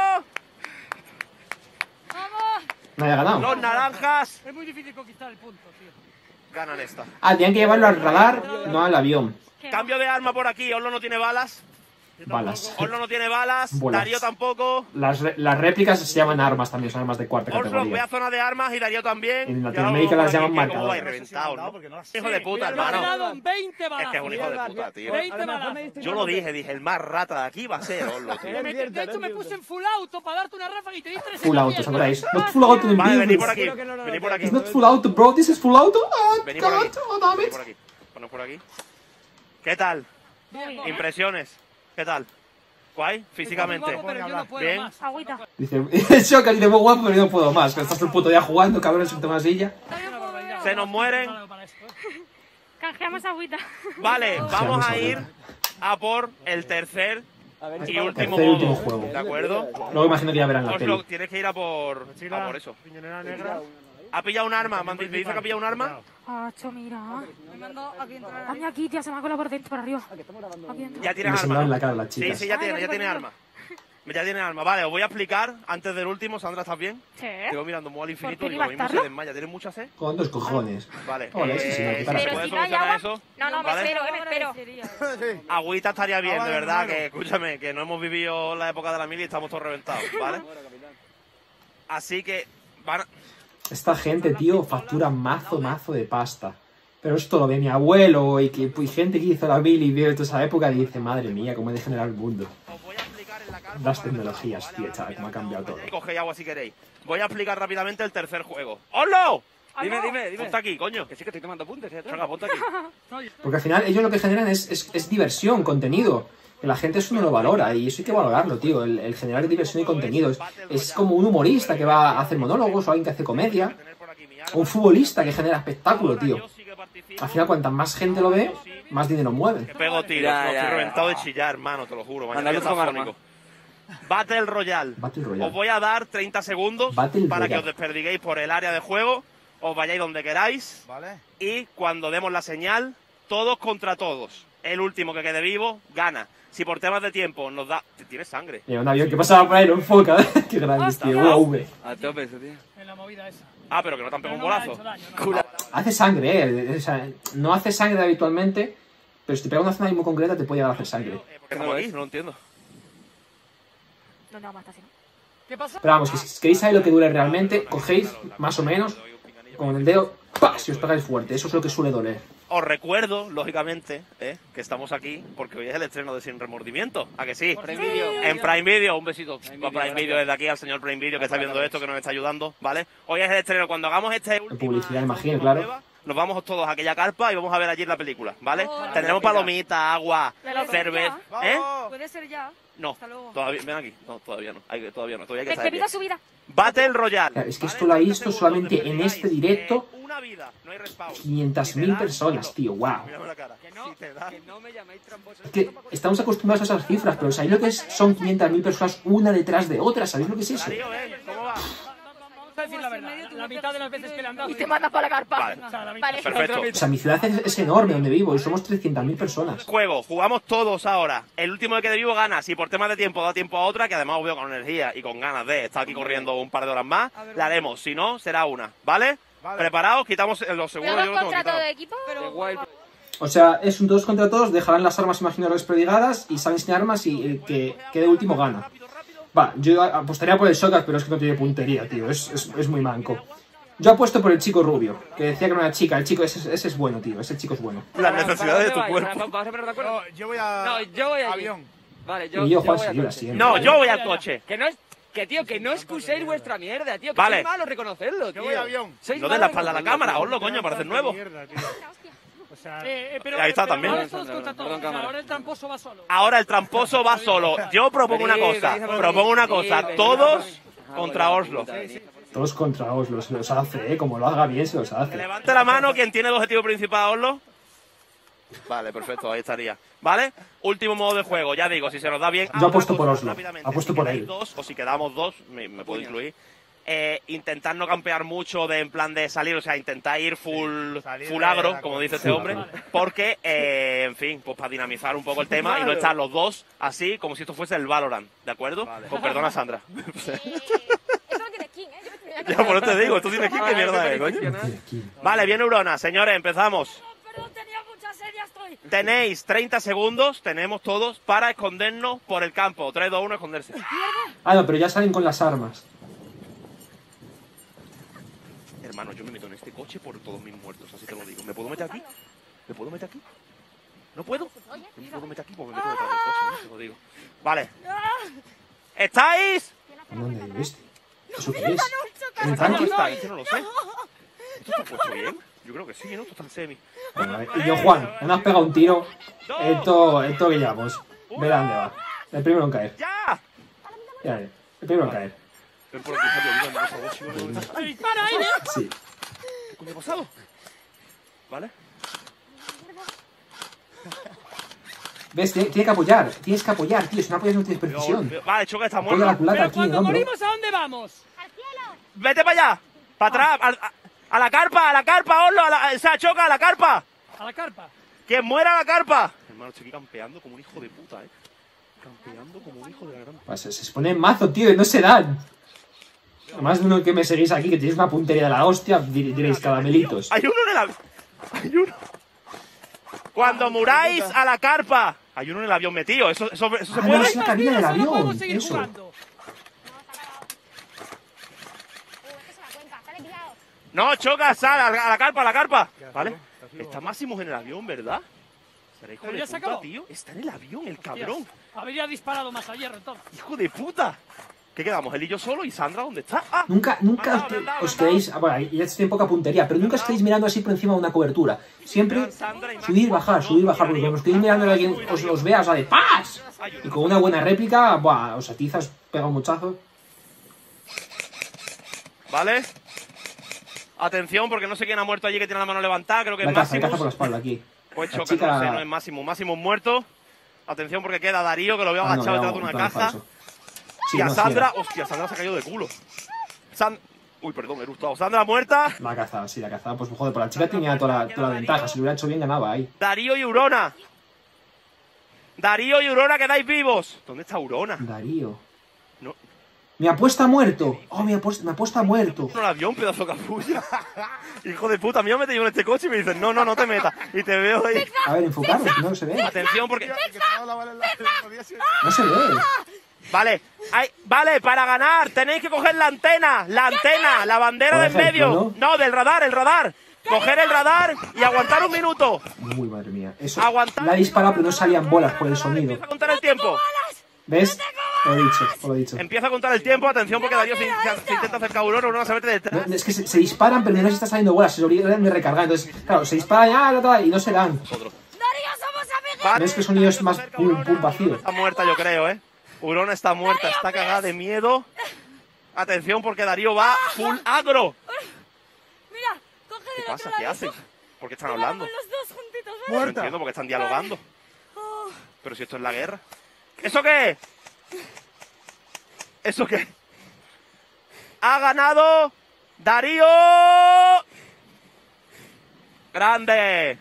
Nadie ha ganado. Los naranjas Es muy difícil conquistar el punto, tío. ganan esta. Ah, tenían que llevarlo al radar, no al avión. Qué Cambio de arma por aquí, Orlo no tiene balas. Balas. Orlo no tiene balas, Bolas. Darío tampoco. Las, re- las réplicas se llaman armas también, son armas de cuarta Orlo, ve categoría. a zona de armas y Darío también. En Y Latinoamérica ahora las vamos llaman por aquí, que como matador. vais reventados, ¿no? Porque no las- Hijo de puta, Sí, Me han hermano. dado veinte Es balas. que es un hijo de puta, tío. veinte A lo mejor balas. me diste Yo un lo golpe. dije, dije, el más rata de aquí va a ser Orlo, tío. Eres Me- mierda, De hecho, no me entiendo. puse en full auto para darte una ráfaga y te diste tres. Full auto, ¿os acordáis? Not full auto in Vale, venid business. por aquí, Creo que no, no, venid no, por aquí. It's not full auto, bro, this is full auto. Oh, Venid por aquí, God, oh, damn venid it. por aquí. Ponos por aquí. ¿Qué tal? bien. Impresiones. ¿Qué tal? ¿Guay? Físicamente. Guapo, pero yo no puedo Bien. más. Agüita. Dice, Shoka dice, muy guapo, pero yo no puedo más. Que estás todo el puto día jugando, cabrón, sin tomar silla. Se nos mueren. Canjeamos agüita. Vale, Seamos vamos a ir ahorita. a por el tercer A ver, Y chaval. último Tercer y último modo, juego. ¿de acuerdo? Luego imagino que ya verán la Oslo, peli. tienes que ir a por, a por eso. Piñonera negra. ¿Ha pillado un arma? ¿Me dice que ha pillado un arma? Acho, mira. Me mandó aquí entrar. Dame aquí, tía, se me ha colado por dentro, por arriba. Aquí dentro. Ya Me tienes arma, sembraron ¿no? la cara las Sí, chicas. sí, ya Ay, tiene, ya ya tengo tiene miedo. arma. Ya tiene arma. Vale, os voy a explicar antes del último. Sandra, ¿estás bien? Sí. Te voy mirando muy al infinito qué y iba lo a mismo se estarlo? desmaya. ¿Tienes mucha sed? Con dos cojones. Vale. Hola, sí, sí, eh, no, ¿se para. Pero puede si no hay solucionar agua. eso? No, no, me ¿Vale? espero, eh, me espero. Agüita estaría bien, Ah, de vale, verdad, hermano. que escúchame, que no hemos vivido la época de la mili y estamos todos reventados, ¿vale? Así que van a... Esta gente, tío, factura mazo, mazo de pasta. Pero esto lo ve mi abuelo y que y gente que hizo la mili y vio toda esa época y dice, madre mía, cómo he degenerado el mundo. Os voy a explicar en la carpa Las para tecnologías, resolver, tío, ¿vale? chaval, cómo ha cambiado todo. Cogéis agua si queréis. Voy a explicar rápidamente el tercer juego. ¡Oslo! Dime, dime, dime. Ponte aquí, coño. Que sí que estoy tomando apuntes, ¿eh? Venga, ponte aquí. Porque al final ellos lo que generan es, es, es diversión, contenido. Que la gente eso no lo valora y eso hay que valorarlo, tío. El, el generar diversión y contenido. Es, es como un humorista que va a hacer monólogos o alguien que hace comedia. O un futbolista que genera espectáculo, tío. Al final, cuanta más gente lo ve, más dinero mueve. Que pego tiros, Ya, no, ya, estoy ya. reventado de chillar, hermano, te lo juro. Mañana Mándalo voy a estar con arma. fónico. Battle Royale. Battle Royale. Os voy a dar treinta segundos Battle para que Royale. os desperdiguéis por el área de juego, os vayáis donde queráis Vale. y cuando demos la señal, todos contra todos. El último que quede vivo, gana. Si por temas de tiempo nos da... Tienes sangre. Mira, un avión que pasaba por ahí, lo enfoca. Qué grande, tío. U A V. A tope eso, tío. En la movida esa. Ah, pero que no te han pegado Pero un no me ha bolazo. hecho daño, no. Hace sangre, eh. O sea, no hace sangre habitualmente, pero si te pega una zona muy concreta te puede llegar a hacer sangre. Eh, ¿por qué estamos aquí? No lo entiendo. No, no, basta, si no. ¿Qué pasa? Pero vamos, que si queréis saber lo que dure realmente, cogéis más o menos con el dedo, ¡pah! Si os pegáis fuerte. Eso es lo que suele doler. Os recuerdo, lógicamente, eh, que estamos aquí porque hoy es el estreno de Sin Remordimiento. ¿A que sí? Prime Video. En Prime Video, un besito Prime para Video, Prime Video gracias. desde aquí al señor Prime Video que está viendo esto, que nos está ayudando, ¿vale? Hoy es el estreno. Cuando hagamos este último publicidad, imagino, claro. nos vamos todos a aquella carpa y vamos a ver allí la película, ¿vale? Oh, Tendremos palomitas, agua, Me lo cerveza. Vamos. ¿Eh? Puede ser ya. No, Hasta luego. todavía, ven aquí. No, todavía no. Hay, todavía no. Todavía hay que Te, saber te bien. pido su vida. Battle Royale. Claro, es que ¿vale? esto lo ha treinta visto segundos solamente donde en perdigáis, este directo eh, una vida, no hay respawn. quinientas mil Si te da, personas, solo. tío. Wow. Mírame la cara. Si te da, Que no me llaméis tramposo. Es que estamos acostumbrados a esas cifras, pero ¿sabéis lo que es? Son quinientas mil personas una detrás de otra. ¿Sabéis lo que es eso? Darío, ¿eh? ¿Cómo va? Vamos a decir la verdad. La mitad de las veces que le han dado. Y te mandas para la carpa. Vale. O sea, la mitad. Vale. Perfecto. O sea, mi ciudad es, es enorme donde vivo y somos trescientas mil personas. Juego, jugamos todos ahora. El último que quede vivo gana. Si por temas de tiempo da tiempo a otra, que además os veo con energía y con ganas de estar aquí corriendo un par de horas más, la haremos. Si no, será una. ¿Vale? Vale. Preparados, quitamos los seguros. ¿Pero Yo dos lo tengo contra todo quitado. de equipo? Qué guay. O sea, es un todos contra todos, dejarán las armas imagino desperdigadas y salen sin armas y el que quede último gana. Va, yo apostaría por el Shokas, pero es que no tiene puntería, tío. Es, es, es muy manco. Yo apuesto por el chico rubio, que decía que era una chica. El chico ese, ese es bueno, tío. Ese chico es bueno. Las necesidades de tu ¿Para dónde vais? cuerpo. ¿Vamos a poner de acuerdo? No, yo voy a. No, yo voy allí. Avión. Vale, yo, Y yo, yo Juan, voy a seguir coche. así. No, yo voy al coche. Que no es... Que, tío, que no excuséis vuestra mierda, tío. Que Vale. sois malos, reconocerlo, tío. Yo voy a avión. Sois No des malos, la espalda a la reconocerlo, cámara, tío. oslo, coño, parece nuevo. Mierda, tío. O sea, Eh, eh, pero, Ahí está pero también. ahora es todos contra todos. Perdón, O sea, cámara. ahora el tramposo va solo. Ahora el tramposo va solo. Yo propongo una cosa. Propongo una cosa. Todos contra Oslo. Todos contra Oslo, se los hace, ¿eh? Como lo haga bien, se los Que hace. levante la mano quien tiene el objetivo principal, Oslo. Vale, perfecto, ahí estaría. ¿Vale? Último modo de juego, ya digo, si se nos da bien. Yo apuesto por Oslo. Oslo, Rápidamente, apuesto si por quedáis él. Dos, o si quedamos dos, me, me puedo incluir. Eh, intentar no campear mucho de en plan de salir, o sea, intentar ir full, salir full de agro, la como cosa. dice este Full hombre, agro. porque, eh, en fin, pues para dinamizar un poco el tema y no estar los dos así, como si esto fuese el Valorant, ¿de acuerdo? Pues perdona, Sandra. Eh, eso no tiene skin, ¿eh? Yo me tenía que Ya, por eso te digo, esto tiene que qué mierda es, coño. Aquí. Vale, bien, Neurona, señores, empezamos. Perdón, tenía mucha sed, ya estoy. Tenéis treinta segundos, tenemos todos, para escondernos por el campo. tres, dos, uno, esconderse. Ah, no, pero ya salen con las armas. Hermano, yo me meto en este coche por todos mis muertos, así te lo digo. ¿Me puedo meter aquí? ¿Me puedo meter aquí? ¿No puedo? No me puedo meter aquí, pues me meto detrás del coche, ¿no? Te lo digo. Vale. ¿Estáis? ¿Dónde hay este? ¿Eso qué es? ¿Un ¿Dónde tanque? estáis? Yo no lo sé. ¿Esto está puesto bien? Yo creo que sí, ¿no? Esto está en semi. Bueno, eh, y yo, Juan, me has pegado un tiro. Esto, esto que llevamos. Verá dónde va. El primero en caer. ¡Ya! Ya, ya. El primero en caer. Ven por aquí, Fabio, ayúdame, por favor, chico. ¡Ay, dispara, Aire! Sí. ¿Qué coño ha pasado? ¿Vale? ¿Ves? Tiene, tiene que apoyar. Tienes que apoyar, tío. Si no apoyas no tienes precisión. Vale, Choca está Apoya la muerto. culata Pero aquí en el cuando hombro. morimos, ¿a dónde vamos? Vete para allá. Para atrás. A, a- a la carpa, a la carpa, Oslo. A la, o sea, Choca, a la carpa. A la carpa. ¡Que muera la carpa! Hermano, estoy aquí campeando como un hijo de puta, eh. Campeando como un hijo de la gran... Pues se, se pone mazo, tío, y no se dan. Además de uno que me seguís aquí, que tenéis una puntería de la hostia, dir- diréis caramelitos. Hay uno en el avión. Hay uno. Cuando muráis a la carpa. Hay uno en el avión metido. Eso, eso, eso se Ah, no, puede. es la cabina del ¿O no podemos avión. seguir Eso. jugando? No, Choca, sal a la, a la carpa, a la carpa. ¿Vale? Está Máximos en el avión, ¿verdad? ¿Será hijo Pero de ya se puta, acabó. tío? Está en el avión, el cabrón. Habría disparado más a hierro, entonces. ¡Hijo de puta! ¿Qué quedamos? ¿Él y yo solo? ¿Y Sandra dónde está? ¡Ah! Nunca, nunca Me os, han dado, me han dado, os me han dado. quedéis... ah, bueno, ya estoy en poca puntería, pero nunca os quedéis mirando así por encima de una cobertura. Siempre Sandra y subir, Máximo. bajar, subir, bajar, porque cuando os quedéis mirando a alguien os, os vea, os da de ¡paz! Y con una buena réplica, buah, os atiza, os pega un muchazo. ¿Vale? Atención, porque no sé quién ha muerto allí que tiene la mano levantada. Creo que La es caza, la caza Máximo. por la espalda aquí. Pues La Choca, chica- no sé, no es Máximo. Máximo muerto. Atención porque queda Darío, que lo veo Ah, no, agachado ya, detrás de una en plan caja. falso. Sí, y a no, sí Sandra... era. Hostia, Sandra se ha caído de culo. San... Uy, perdón, me he gustado. Sandra muerta. La caza, sí, la caza. Pues joder, por la chica tenía toda la, toda la ventaja. Si lo hubiera hecho bien, ganaba ahí. Darío y Urona. Darío y Urona, quedáis vivos. ¿Dónde está Urona? Darío. No. Mi apuesta ha muerto. Oh, mi apuesta, mi apuesta ha muerto. No el avión, pedazo de capulla. Hijo de puta, a mí me he metido en este coche y me dicen, no, no, no te metas. Y te veo ahí. A ver, enfocaros, que no se ve. Atención porque... No se ve. Vale, hay, vale, para ganar tenéis que coger la antena, la antena, la bandera Por de en ejemplo, medio. No, del radar, el radar. Coger el radar y aguantar un minuto. Uy, madre mía. Eso. Aguantar. La he disparado, pero no salían bolas por el sonido. Empieza a contar el tiempo. ¿Ves? Lo he dicho, os lo he dicho. Empieza a contar el tiempo, atención porque Darío se, se- se intenta acercar a Aurora, Aurora se mete detrás. No, es que se, se disparan, pero no les está saliendo bolas. Se olvidan de recargar. Entonces, claro, se disparan ah, ta, ta, y no se dan. Darío, somos amigos. Vale. ¿Ves que el sonido es más pum, pum, vacío? Está muerta, yo creo, ¿eh? Aurora está muerta, está cagada de miedo. Atención porque Darío va full agro. Mira, coge ¿Qué del pasa? otro ¿Qué lado. hacen? ¿Por qué están Mira, hablando? vamos los dos juntitos, ¿vale? No entiendo porque están dialogando. Oh, Pero si esto es la guerra. ¿Eso qué? ¿Eso qué? Ha ganado Darío. Grande.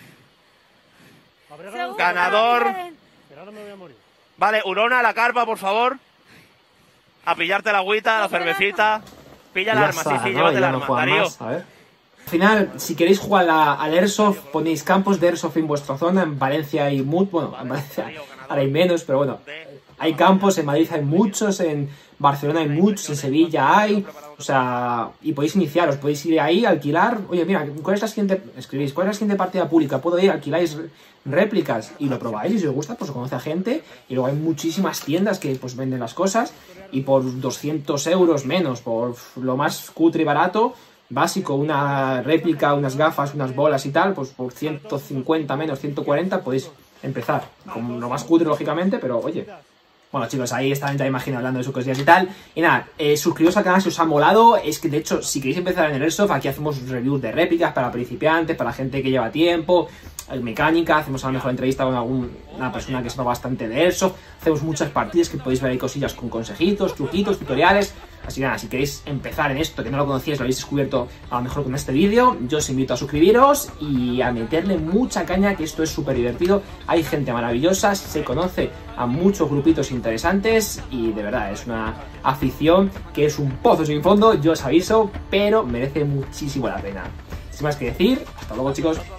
Habrá seguro ganado. que Ganador. no quieren. Pero ahora me voy a morir. Vale, Urona, la carpa, por favor. A pillarte la agüita, la cervecita. Pilla el Ya arma, está, sí, sí, ¿no? llévate el Ya no arma. juegan Darío. más, a ver. Al final, si queréis jugar a- al Airsoft, ponéis campos de Airsoft en vuestra zona. En Valencia hay muchos, bueno, en Valencia ahora hay menos, pero bueno. Hay campos, en Madrid hay muchos, en Barcelona hay muchos, en Sevilla hay. O sea, y podéis iniciaros, podéis ir ahí, alquilar. Oye, mira, ¿cuál es la siguiente? Escribís, ¿cuál es la siguiente partida pública? Puedo ir, alquiláis réplicas y lo probáis. Y si os gusta, pues os conoce a gente. Y luego hay muchísimas tiendas que pues venden las cosas. Y por doscientos euros menos, por lo más cutre y barato, básico, una réplica, unas gafas, unas bolas y tal, pues por ciento cincuenta menos, ciento cuarenta podéis empezar. Con lo más cutre, lógicamente, pero oye. Bueno, chicos, ahí están, ya imagino, hablando de sus cosillas y tal. Y nada, eh, suscribiros al canal si os ha molado. Es que, de hecho, si queréis empezar en el Airsoft, aquí hacemos reviews de réplicas para principiantes, para gente que lleva tiempo, eh, mecánica, hacemos a lo mejor entrevista con alguna persona que sepa bastante de Airsoft. Hacemos muchas partidas que podéis ver ahí cosillas con consejitos, truquitos, tutoriales. Así que nada, si queréis empezar en esto, que no lo conocíais, lo habéis descubierto a lo mejor con este vídeo, yo os invito a suscribiros y a meterle mucha caña, que esto es súper divertido. Hay gente maravillosa, se conoce a muchos grupitos interesantes y de verdad es una afición que es un pozo sin fondo, yo os aviso, pero merece muchísimo la pena. Sin más que decir, hasta luego, chicos.